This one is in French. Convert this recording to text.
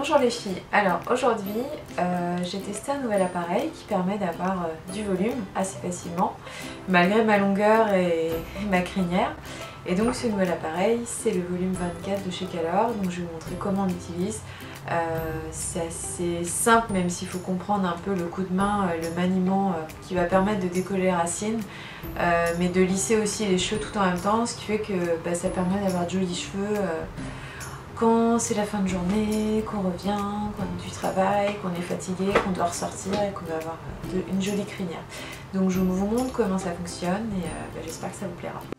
Bonjour les filles, alors aujourd'hui j'ai testé un nouvel appareil qui permet d'avoir du volume assez facilement malgré ma longueur et ma crinière. Et donc ce nouvel appareil c'est le volume 24 de chez Calor, donc je vais vous montrer comment on l'utilise. C'est assez simple même s'il faut comprendre un peu le coup de main, le maniement qui va permettre de décoller les racines mais de lisser aussi les cheveux tout en même temps, ce qui fait que ça permet d'avoir de jolis cheveux quand c'est la fin de journée, qu'on revient, qu'on a du travail, qu'on est fatigué, qu'on doit ressortir et qu'on doit avoir une jolie crinière. Donc je vous montre comment ça fonctionne et j'espère que ça vous plaira.